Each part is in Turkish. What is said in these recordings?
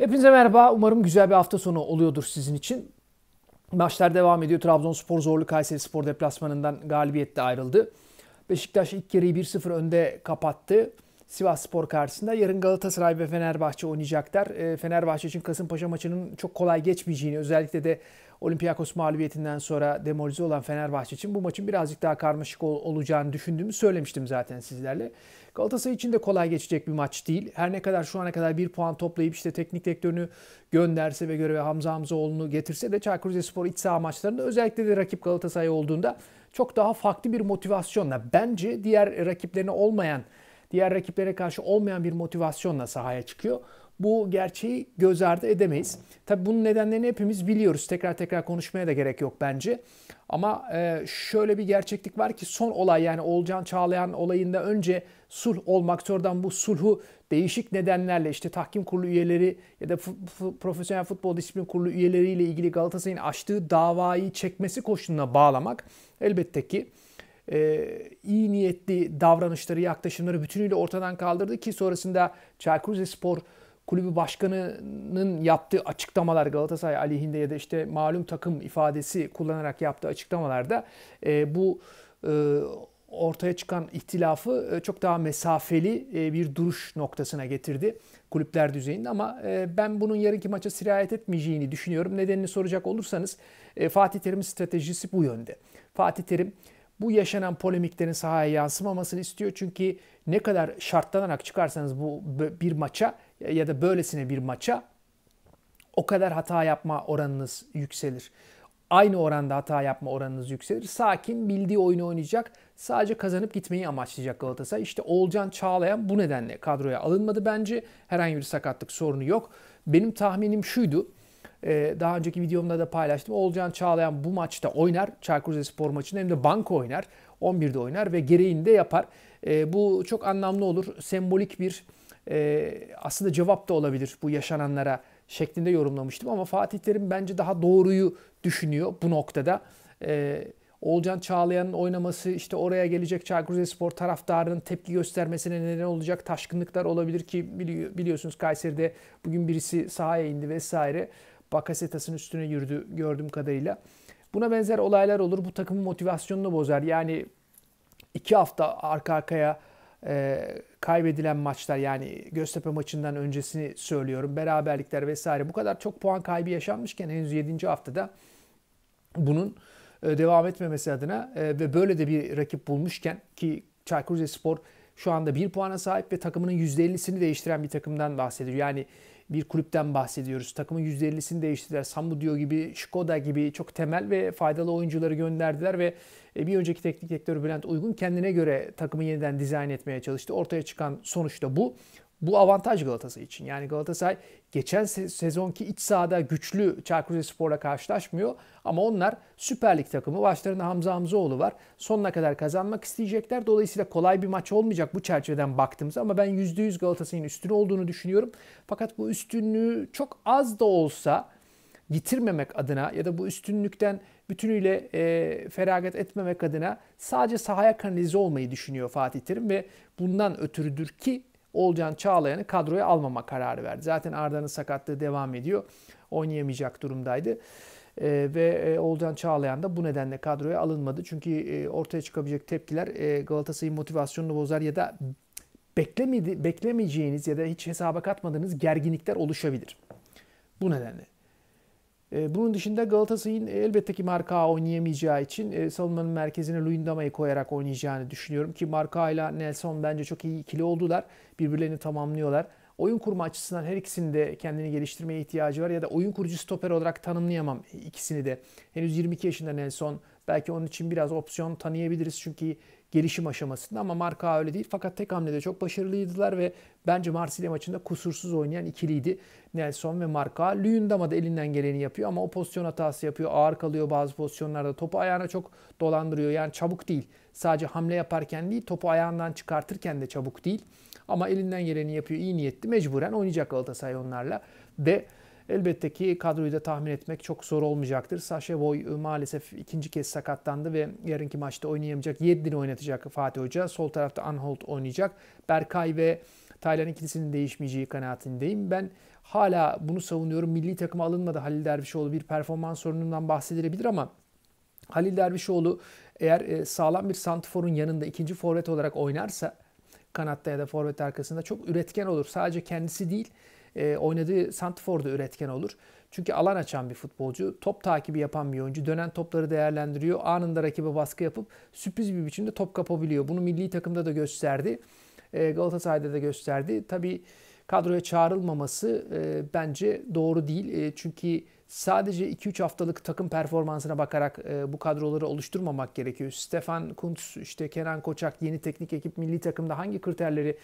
Hepinize merhaba. Umarım güzel bir hafta sonu oluyordur sizin için. Maçlar devam ediyor. Trabzonspor Zorlu Kayserispor deplasmanından galibiyetle ayrıldı. Beşiktaş ilk yarıyı 1-0 önde kapattı. Sivasspor karşısında. Yarın Galatasaray ve Fenerbahçe oynayacaklar. Fenerbahçe için Kasımpaşa maçının çok kolay geçmeyeceğini, özellikle de Olympiakos mağlubiyetinden sonra demoralize olan Fenerbahçe için bu maçın birazcık daha karmaşık olacağını düşündüğümü söylemiştim zaten sizlerle. Galatasaray için de kolay geçecek bir maç değil. Her ne kadar şu ana kadar bir puan toplayıp işte teknik direktörünü gönderse ve göreve Hamza Hamzaoğlu'nu getirse de Çaykur Rizespor iç saha maçlarında, özellikle de rakip Galatasaray olduğunda, çok daha farklı bir motivasyonla, bence diğer rakiplere karşı olmayan bir motivasyonla sahaya çıkıyor. Bu gerçeği göz ardı edemeyiz. Tabii bunun nedenlerini hepimiz biliyoruz. Tekrar tekrar konuşmaya da gerek yok bence. Ama şöyle bir gerçeklik var ki son olay, yani Oğulcan Çağlayan olayında önce sulh olmak, sonradan bu sulhu değişik nedenlerle işte tahkim kurulu üyeleri ya da Profesyonel Futbol Disiplin Kurulu üyeleriyle ilgili Galatasaray'ın açtığı davayı çekmesi koşuluna bağlamak elbette ki iyi niyetli davranışları, yaklaşımları bütünüyle ortadan kaldırdı ki sonrasında Çaykur Rizespor Kulübü Başkanı'nın yaptığı açıklamalar, Galatasaray aleyhinde ya da işte malum takım ifadesi kullanarak yaptığı açıklamalarda bu ortaya çıkan ihtilafı çok daha mesafeli bir duruş noktasına getirdi kulüpler düzeyinde. Ama ben bunun yarınki maça sirayet etmeyeceğini düşünüyorum. Nedenini soracak olursanız Fatih Terim'in stratejisi bu yönde. Fatih Terim bu yaşanan polemiklerin sahaya yansımamasını istiyor. Çünkü ne kadar şartlanarak çıkarsanız bu bir maça ya da böylesine bir maça, o kadar hata yapma oranınız yükselir. Aynı oranda hata yapma oranınız yükselir. Sakin, bildiği oyunu oynayacak. Sadece kazanıp gitmeyi amaçlayacak Galatasaray. İşte Oğulcan Çağlayan bu nedenle kadroya alınmadı bence. Herhangi bir sakatlık sorunu yok. Benim tahminim şuydu. Daha önceki videomda da paylaştım. Oğulcan Çağlayan bu maçta oynar. Çaykur Rizespor maçında hem de banko oynar. 11'de oynar ve gereğini de yapar. Bu çok anlamlı olur. Sembolik bir aslında cevap da olabilir bu yaşananlara şeklinde yorumlamıştım. Ama Fatih Terim bence daha doğruyu düşünüyor bu noktada. Oğulcan Çağlayan'ın oynaması işte oraya gelecek Çaykur Rizespor taraftarının tepki göstermesine neden olacak taşkınlıklar olabilir ki biliyorsunuz Kayseri'de bugün birisi sahaya indi vesaire. Bakasetas'ın üstüne yürüdü gördüğüm kadarıyla. Buna benzer olaylar olur. Bu takımın motivasyonunu bozar. Yani 2 hafta arka arkaya kaybedilen maçlar, yani Göztepe maçından öncesini söylüyorum. Beraberlikler vesaire, bu kadar çok puan kaybı yaşanmışken henüz 7. haftada bunun devam etmemesi adına ve böyle de bir rakip bulmuşken, ki Çaykur Rizespor şu anda 1 puana sahip ve takımının %50'sini değiştiren bir takımdan bahsediyor. Yani bir kulüpten bahsediyoruz. Takımın %50'sini değiştirdiler. Samudio gibi, Skoda gibi çok temel ve faydalı oyuncuları gönderdiler ve bir önceki teknik direktör Bülent Uygun kendine göre takımı yeniden dizayn etmeye çalıştı. Ortaya çıkan sonuç da bu. Bu avantaj Galatasaray için. Yani Galatasaray geçen sezonki iç sahada güçlü Çaykur Rizespor'la karşılaşmıyor. Ama onlar Süper Lig takımı. Başlarında Hamza Hamzaoğlu var. Sonuna kadar kazanmak isteyecekler. Dolayısıyla kolay bir maç olmayacak bu çerçeveden baktığımızda. Ama ben %100 Galatasaray'ın üstün olduğunu düşünüyorum. Fakat bu üstünlüğü çok az da olsa yitirmemek adına ya da bu üstünlükten bütünüyle feragat etmemek adına sadece sahaya kanalize olmayı düşünüyor Fatih Terim ve bundan ötürüdür ki Oğulcan Çağlayan'ı kadroya almama kararı verdi. Zaten Arda'nın sakatlığı devam ediyor. Oynayamayacak durumdaydı. Ve Oğulcan Çağlayan da bu nedenle kadroya alınmadı. Çünkü ortaya çıkabilecek tepkiler Galatasaray'ın motivasyonunu bozar ya da beklemeyeceğiniz ya da hiç hesaba katmadığınız gerginlikler oluşabilir. Bu nedenle. Bunun dışında Galatasaray'ın elbette ki Marka oynayamayacağı için savunmanın merkezine Luyendama'yı koyarak oynayacağını düşünüyorum. Ki Marka ile Nelson bence çok iyi ikili oldular. Birbirlerini tamamlıyorlar. Oyun kurma açısından her ikisinin de kendini geliştirmeye ihtiyacı var. Ya da oyun kurucu stoper olarak tanımlayamam ikisini de. Henüz 22 yaşında Nelson. Belki onun için biraz opsiyon tanıyabiliriz çünkü gelişim aşamasında, ama Marka öyle değil. Fakat tek hamlede çok başarılıydılar ve bence Marsilya maçında kusursuz oynayan ikiliydi Nelson ve Marka. Luyendama da elinden geleni yapıyor ama o pozisyon hatası yapıyor. Ağır kalıyor bazı pozisyonlarda. Topu ayağına çok dolandırıyor. Yani çabuk değil. Sadece hamle yaparken değil, topu ayağından çıkartırken de çabuk değil. Ama elinden geleni yapıyor. İyi niyetli. Mecburen oynayacak Galatasaray onlarla. Ve elbette ki kadroyu da tahmin etmek çok zor olmayacaktır. Sacha Boey maalesef ikinci kez sakatlandı ve yarınki maçta oynayamayacak. Yedlin'i oynatacak Fatih Hoca. Sol tarafta Anholt oynayacak. Berkay ve Taylan ikilisinin değişmeyeceği kanaatindeyim. Ben hala bunu savunuyorum. Milli takıma alınmadı Halil Dervişoğlu, bir performans sorunundan bahsedilebilir ama Halil Dervişoğlu eğer sağlam bir santrforun yanında ikinci forvet olarak oynarsa, kanatta ya da forvet arkasında çok üretken olur. Sadece kendisi değil, oynadığı santrfor da üretken olur. Çünkü alan açan bir futbolcu, top takibi yapan bir oyuncu, dönen topları değerlendiriyor, anında rakibe baskı yapıp sürpriz bir biçimde top kapabiliyor. Bunu milli takımda da gösterdi, Galatasaray'da da gösterdi. Tabii kadroya çağrılmaması bence doğru değil. Çünkü sadece 2-3 haftalık takım performansına bakarak bu kadroları oluşturmamak gerekiyor. Stefan Kuntz, işte Kenan Koçak, yeni teknik ekip milli takımda hangi kriterleri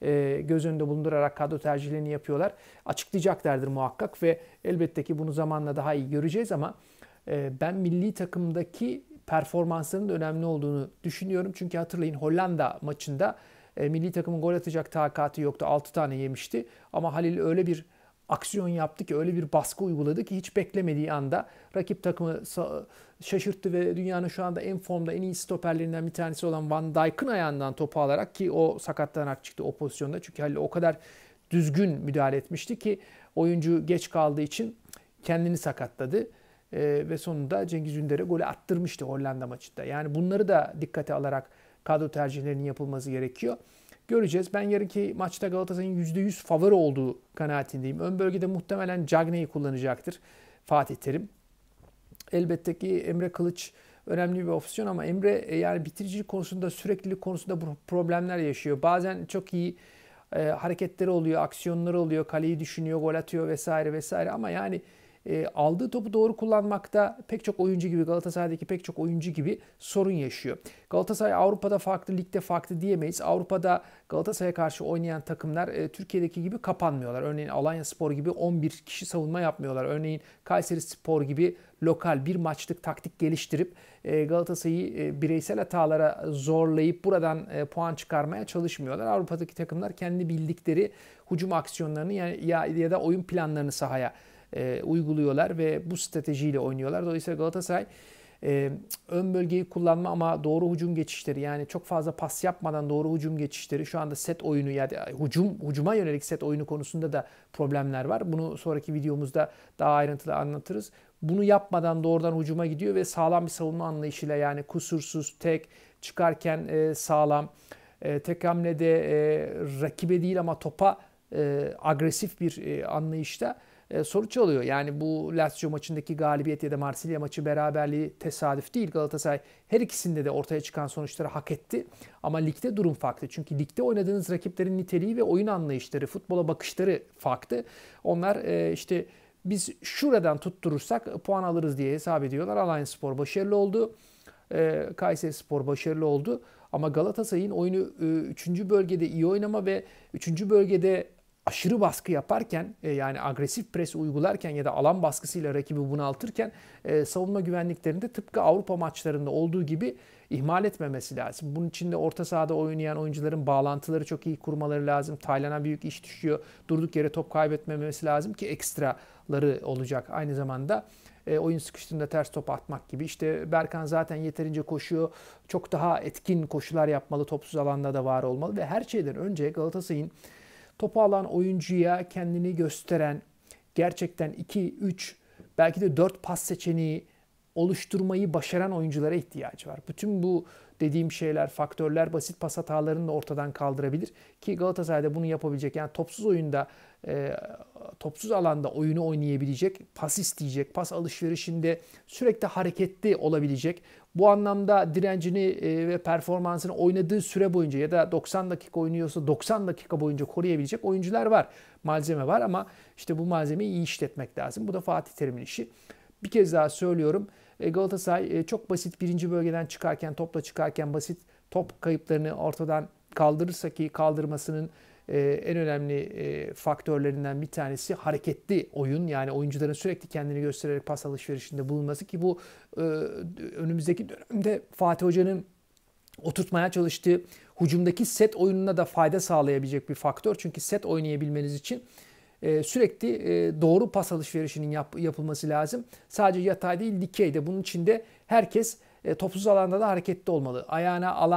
göz önünde bulundurarak kadro tercihlerini yapıyorlar, açıklayacaklardır muhakkak ve elbette ki bunu zamanla daha iyi göreceğiz ama ben milli takımdaki performanslarının da önemli olduğunu düşünüyorum. Çünkü hatırlayın, Hollanda maçında milli takımın gol atacak takatı yoktu. 6 tane yemişti. Ama Halil öyle bir aksiyon yaptı ki, öyle bir baskı uyguladı ki hiç beklemediği anda rakip takımı şaşırttı ve dünyanın şu anda en formda, en iyi stoperlerinden bir tanesi olan Van Dijk'ın ayağından topu alarak, ki o sakatlanarak çıktı o pozisyonda. Çünkü Halil o kadar düzgün müdahale etmişti ki oyuncu geç kaldığı için kendini sakatladı. Ve sonunda Cengiz Ünder'e golü attırmıştı Hollanda maçında. Yani bunları da dikkate alarak kadro tercihlerinin yapılması gerekiyor. Göreceğiz. Ben yarınki maçta Galatasaray'ın %100 favori olduğu kanaatindeyim. Ön bölgede muhtemelen Cagney'i kullanacaktır Fatih Terim. Elbette ki Emre Kılıç önemli bir opsiyon ama Emre yani bitiricilik konusunda, süreklilik konusunda problemler yaşıyor. Bazen çok iyi hareketleri oluyor, aksiyonları oluyor, kaleyi düşünüyor, gol atıyor vesaire vesaire ama yani aldığı topu doğru kullanmakta pek çok oyuncu gibi, Galatasaray'daki pek çok oyuncu gibi sorun yaşıyor. Galatasaray Avrupa'da farklı, ligde farklı diyemeyiz. Avrupa'da Galatasaray'a karşı oynayan takımlar Türkiye'deki gibi kapanmıyorlar. Örneğin Alanyaspor gibi 11 kişi savunma yapmıyorlar. Örneğin Kayserispor gibi lokal bir maçlık taktik geliştirip Galatasaray'ı bireysel hatalara zorlayıp buradan puan çıkarmaya çalışmıyorlar. Avrupa'daki takımlar kendi bildikleri hücum aksiyonlarını ya da oyun planlarını sahaya uyguluyorlar ve bu stratejiyle oynuyorlar. Dolayısıyla Galatasaray ön bölgeyi kullanma ama doğru hücum geçişleri, yani çok fazla pas yapmadan doğru hücum geçişleri, şu anda set oyunu ya da hücuma yönelik set oyunu konusunda da problemler var. Bunu sonraki videomuzda daha ayrıntılı anlatırız. Bunu yapmadan doğrudan hücuma gidiyor ve sağlam bir savunma anlayışıyla, yani kusursuz, tek, çıkarken sağlam, tek hamlede rakibe değil ama topa agresif bir anlayışta sonuç alıyor. Yani bu Lazio maçındaki galibiyet ya da Marsilya maçı beraberliği tesadüf değil. Galatasaray her ikisinde de ortaya çıkan sonuçları hak etti. Ama ligde durum farklı. Çünkü ligde oynadığınız rakiplerin niteliği ve oyun anlayışları, futbola bakışları farklı. Onlar işte biz şuradan tutturursak puan alırız diye hesap ediyorlar. Alanyaspor başarılı oldu. Kayserispor başarılı oldu. Ama Galatasaray'ın oyunu 3. bölgede iyi oynama ve 3. bölgede aşırı baskı yaparken, yani agresif pres uygularken ya da alan baskısıyla rakibi bunaltırken savunma güvenliklerinde tıpkı Avrupa maçlarında olduğu gibi ihmal etmemesi lazım. Bunun için de orta sahada oynayan oyuncuların bağlantıları çok iyi kurmaları lazım. Taylan'a büyük iş düşüyor. Durduk yere top kaybetmemesi lazım ki ekstraları olacak. Aynı zamanda oyun sıkıştığında ters top atmak gibi. İşte Berkan zaten yeterince koşuyor. Çok daha etkin koşular yapmalı. Topsuz alanda da var olmalı ve her şeyden önce Galatasaray'ın topu alan oyuncuya kendini gösteren, gerçekten 2, 3, belki de 4 pas seçeneği oluşturmayı başaran oyunculara ihtiyacı var. Bütün bu dediğim şeyler, faktörler basit pas hatalarını da ortadan kaldırabilir. Ki Galatasaray'da bunu yapabilecek. Yani topsuz oyunda, topsuz alanda oyunu oynayabilecek, pas isteyecek, pas alışverişinde sürekli hareketli olabilecek. Bu anlamda direncini ve performansını oynadığı süre boyunca ya da 90 dakika oynuyorsa 90 dakika boyunca koruyabilecek oyuncular var. Malzeme var ama işte bu malzemeyi iyi işletmek lazım. Bu da Fatih Terim'in işi. Bir kez daha söylüyorum. Galatasaray çok basit birinci bölgeden çıkarken, topla çıkarken basit top kayıplarını ortadan kaldırırsa, ki kaldırmasının en önemli faktörlerinden bir tanesi hareketli oyun. Yani oyuncuların sürekli kendini göstererek pas alışverişinde bulunması, ki bu önümüzdeki dönemde Fatih Hoca'nın oturtmaya çalıştığı hücumdaki set oyununa da fayda sağlayabilecek bir faktör. Çünkü set oynayabilmeniz için sürekli doğru pas alışverişinin yapılması lazım. Sadece yatay değil, dikey de. Bunun için de herkes topsuz alanda da hareketli olmalı. Ayağına alan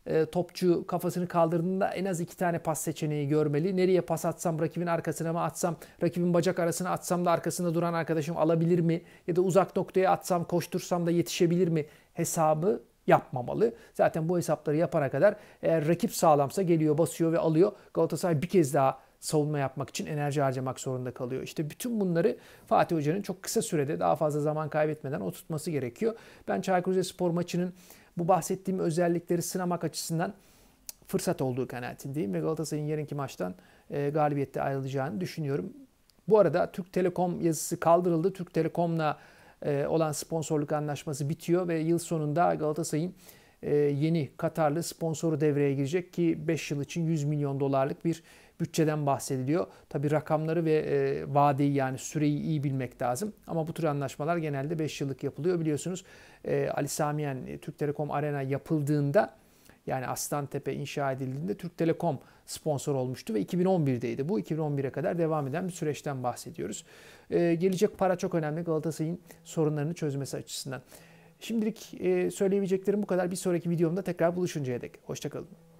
topçu kafasını kaldırdığında en az 2 tane pas seçeneği görmeli. Nereye pas atsam, rakibin arkasına mı atsam, rakibin bacak arasına atsam da arkasında duran arkadaşım alabilir mi? Ya da uzak noktaya atsam, koştursam da yetişebilir mi hesabı yapmamalı. Zaten bu hesapları yapana kadar eğer rakip sağlamsa geliyor, basıyor ve alıyor. Galatasaray bir kez daha savunma yapmak için enerji harcamak zorunda kalıyor. İşte bütün bunları Fatih Hoca'nın çok kısa sürede daha fazla zaman kaybetmeden oturtması gerekiyor. Ben Çaykur Rizespor maçının bu bahsettiğim özellikleri sınamak açısından fırsat olduğu kanaatindeyim ve Galatasaray'ın yarınki maçtan galibiyette ayrılacağını düşünüyorum. Bu arada Türk Telekom yazısı kaldırıldı. Türk Telekom'la olan sponsorluk anlaşması bitiyor ve yıl sonunda Galatasaray'ın yeni Katarlı sponsoru devreye girecek ki 5 yıl için 100 milyon dolarlık bir bütçeden bahsediliyor. Tabii rakamları ve vadeyi yani süreyi iyi bilmek lazım. Ama bu tür anlaşmalar genelde 5 yıllık yapılıyor. Biliyorsunuz Ali Samiyen Türk Telekom Arena yapıldığında yani Aslantepe inşa edildiğinde Türk Telekom sponsor olmuştu ve 2011'deydi. Bu 2011'e kadar devam eden bir süreçten bahsediyoruz. Gelecek para çok önemli Galatasaray'ın sorunlarını çözmesi açısından. Şimdilik söyleyebileceklerim bu kadar. Bir sonraki videomda tekrar buluşuncaya dek. Hoşça kalın.